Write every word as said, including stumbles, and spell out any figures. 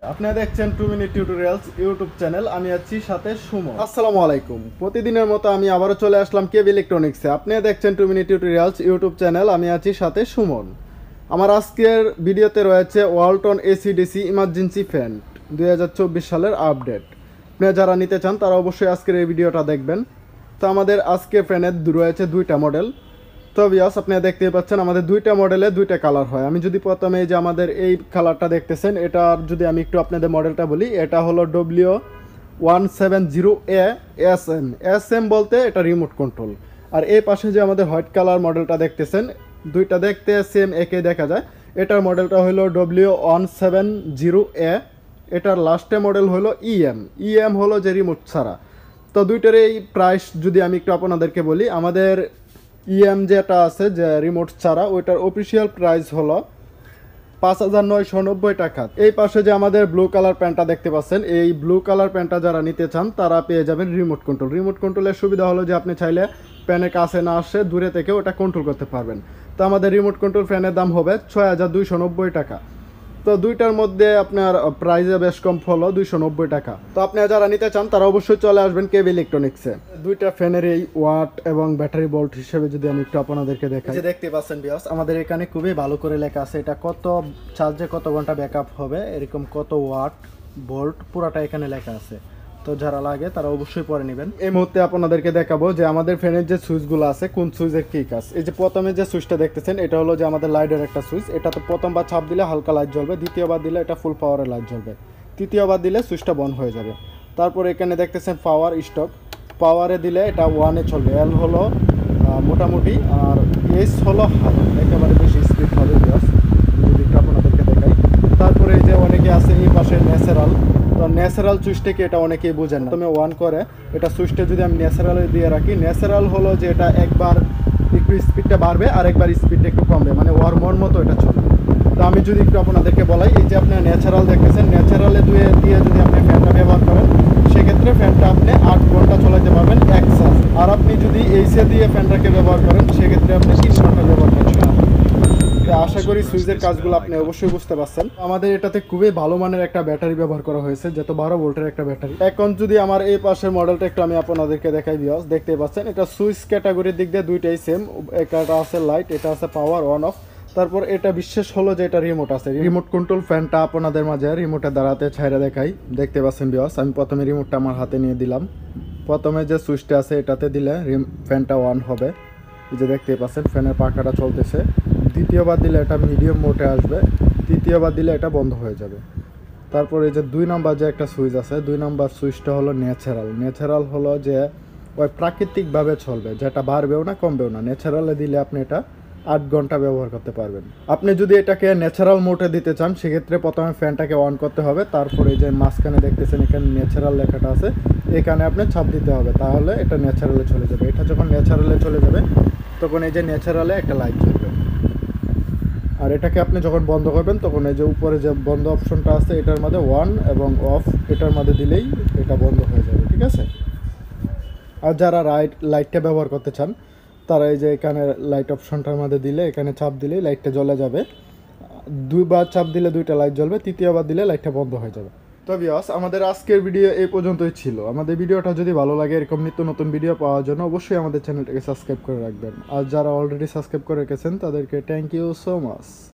আপনারা দেখছেন two minute tutorials YouTube channel. আমি আছি সাথে সুমন। আসসালামু আলাইকুম। প্রতিদিনের মতো আমি আবারও চলে আসলাম কেবি ইলেকট্রনিক্সে। আপনারা দেখছেন two minute tutorials YouTube channel. আমি আছি সাথে সুমন। আমার আজকের ভিডিওতে রয়েছে ওয়ালটন এসিডিসি ইমার্জেন্সি ফ্যান দুই হাজার চব্বিশ সালের আপডেট। আপনারা যারা নিতে চান তারা অবশ্যই আজকের এই ভিডিওটা দেখবেন। তো আমাদের আজকে ফ্যানের রয়েছে দুইটা মডেল। তো ভিউয়ার্স, আপনারা দেখতেই পাচ্ছেন আমাদের দুইটা মডেলে দুইটা কালার হয়। আমি যদি প্রথমে এই যে আমাদের এই কালারটা দেখতেছেন, এটার যদি আমি একটু আপনাদের মডেলটা বলি, এটা হলো W one seven zero A S M S M বলতে এটা রিমোট কন্ট্রোল। আর এই পাশে যে আমাদের হোয়াইট কালার মডেলটা দেখতেছেন, দুইটা দেখতে সেম একে দেখা যায়। এটার মডেলটা হলো W one seven zero A. এটার লাস্টে মডেল হলো ইএম। ইএম হলো যে রিমোট ছাড়া। তো দুইটার এই প্রাইস যদি আমি একটু আপনাদেরকে বলি, আমাদের ইএম যেটা আছে যে রিমোট ছাড়া, ওইটার অফিসিয়াল প্রাইস হলো পাঁচ হাজার নয়শো নব্বই টাকা। এই পাশে যে আমাদের ব্লু কালার প্যান্টটা দেখতে পাচ্ছেন, এই ব্লু কালার প্যান্টটা যারা নিতে চান তারা পেয়ে যাবেন রিমোট কন্ট্রোল। রিমোট কন্ট্রোলের সুবিধা হলো যে আপনি চাইলে ফ্যানের কাছে না আসে দূরে থেকে ওটা কন্ট্রোল করতে পারবেন। তো আমাদের রিমোট কন্ট্রোল ফ্যানের দাম হবে ছয় হাজার দুইশো নব্বই টাকা। তো দুইটার মধ্যে আপনার প্রাইসে বেশ কম হলো দুইশো নব্বই টাকা। তো আপনারা যারা নিতে চান তারা অবশ্যই চলে আসবেন কেবি ইলেকট্রনিক্সে। দুইটা ফ্যানের এই ওয়াট এবং ব্যাটারি ভোল্ট হিসেবে যদি আমি একটু আপনাদেরকে দেখাই, যে দেখতে পাচ্ছেন ভিউয়ার্স, আমাদের এখানে খুবই ভালো করে লেখা আছে এটা কত চার্জে কত ঘন্টা ব্যাকআপ হবে, এরকম কত ওয়াট ভোল্ট পুরাটা এখানে লেখা আছে। তো যারা লাগে তারা অবশ্যই পরে নেবেন। এই মুহূর্তে আপনাদেরকে দেখাবো যে আমাদের ফ্যানের যে সুইচগুলো আছে কোন সুইচের কী কাজ। এই যে প্রথমে যে সুইচটা দেখতেছেন, এটা হলো যে আমাদের লাইটের একটা সুইচ। এটা তো প্রথমবার চাপ দিলে হালকা লাইট জ্বলবে, দ্বিতীয়বার দিলে এটা ফুল পাওয়ারের লাইট জ্বলবে, তৃতীয়বার দিলে সুইচটা বন্ধ হয়ে যাবে। তারপর এখানে দেখতেছেন পাওয়ার স্টপ। পাওয়ারে দিলে এটা ওয়ানে চলবে, এল হলো মোটামুটি, আর এস হলো হাই, একেবারে বেশি স্পিড হবে। জাস্ট যদি একটু আপনাদেরকে দেখাই। তারপরে এই যে অনেকে আছে এই পাশে ন্যাচারাল। তো ন্যাচারাল সুইচটাকে এটা অনেকেই বোঝেন না। তুমি ওয়ান করে এটা সুইচটা যদি আমি ন্যাচারালে দিয়ে রাখি, ন্যাচারাল হলো যে এটা একবার একটু স্পিডটা বাড়বে আর একবার স্পিডটা একটু কমবে, মানে ওয়ার মন মতো এটা চলবে। তো আমি যদি একটু আপনাদেরকে বলাই, এই যে আপনার ন্যাচারাল দেখতেছেন, ন্যাচারালে দুয়ে দিয়ে যদি আপনি ফ্যানটা ব্যবহার করেন, সেক্ষেত্রে ফ্যানটা আপনি আট ঘন্টা চলাতে পারবেন এক চার্জ। আর আপনি যদি এইসে দিয়ে ফ্যানটাকে ব্যবহার করেন, সেক্ষেত্রে আপনি তিন ঘন্টা ব্যবহার করতে পারবেন। আশা করি সুইচের কাজগুলো আপনি অবশ্যই বুঝতে পারছেন। আমাদের এটাতে খুবই ভালো মানের একটা ব্যাটারি ব্যবহার করা হয়েছে, যেহেতু বারো ভোল্টের একটা ব্যাটারি। এখন যদি আমার এই পাশের মডেলটা একটু আমি আপনাদেরকে দেখাই দিও, দেখতে পাচ্ছেন এটা সুইচ ক্যাটাগরির দিক দিয়ে দুইটাই সেম। এটা আছে লাইট, এটা আছে পাওয়ার অন অফ। তারপর এটা বিশেষ হলো যে এটা রিমোট আছে, রিমোট কন্ট্রোল ফ্যানটা আপনাদের মাঝে রিমোটের দ্বারাতে ছাইরা দেখাই। দেখতে পাচ্ছেন ভিউয়ার্স, আমি প্রথমে রিমোটটা আমার হাতে নিয়ে দিলাম। প্রথমে যে সুইচটা আছে এটাতে দিলে ফ্যানটা অন হবে, এই যে দেখতে পাচ্ছেন ফ্যানের পাখাটা চলতেছে। দ্বিতীয়বার দিলে এটা মিডিয়াম মোটে আসবে, তৃতীয়বার দিলে এটা বন্ধ হয়ে যাবে। তারপর এই যে দুই নাম্বার যে একটা সুইচ আছে, দুই নাম্বার সুইচটা হলো ন্যাচারাল। ন্যাচারাল হলো যে ওই প্রাকৃতিকভাবে চলবে, যেটা বাড়বেও না কমবেও না। ন্যাচারালে দিলে আপনি এটা আট ঘন্টা ব্যবহার করতে পারবেন। আপনি যদি এটাকে ন্যাচারাল মোটে দিতে চান, সেক্ষেত্রে প্রথমে ফ্যানটাকে অন করতে হবে। তারপরে এই যে মাঝখানে দেখতেছেন এখানে ন্যাচারাল লেখাটা আছে, এখানে আপনি চাপ দিতে হবে, তাহলে এটা ন্যাচারালে চলে যাবে। এটা যখন ন্যাচারালে চলে যাবে তখন এই যে ন্যাচারালে একটা লাইট জ্বলবে। আর এটাকে আপনি যখন বন্ধ করবেন তখন এই যে উপরে যে বন্ধ অপশনটা আছে, এটার মধ্যে ওয়ান এবং অফ এটার মধ্যে দিলেই এটা বন্ধ হয়ে যাবে, ঠিক আছে। আর যারা রাইট লাইটটা ব্যবহার করতে চান তারা এই যে এখানে লাইট অপশনটার মধ্যে দিলে, এখানে চাপ দিলেই লাইটটা জ্বলে যাবে। দুইবার চাপ দিলে দুইটা লাইট জ্বলবে, তৃতীয়বার দিলে লাইটটা বন্ধ হয়ে যাবে। তো ভিউয়ার্স, আমাদের আজকের ভিডিও এই পর্যন্তই ছিল। আমাদের ভিডিওটা যদি ভালো লাগে, এরকম নিত্য নতুন ভিডিও পাওয়ার জন্য অবশ্যই আমাদের চ্যানেলটাকে সাবস্ক্রাইব করে রাখবেন। আর যারা অলরেডি সাবস্ক্রাইব করে রেখেছেন তাদেরকে থ্যাংক ইউ সো মাচ।